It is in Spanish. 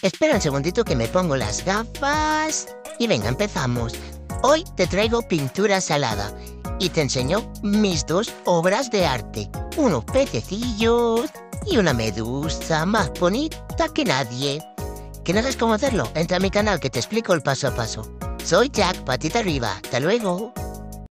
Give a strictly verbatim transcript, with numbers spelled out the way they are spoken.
Espera un segundito que me pongo las gafas. Y venga, empezamos. Hoy te traigo pintura salada y te enseño mis dos obras de arte. Unos pececillos y una medusa más bonita que nadie. ¿Que no sabes cómo hacerlo? Entra a mi canal que te explico el paso a paso. Soy Jack, patita arriba. Hasta luego.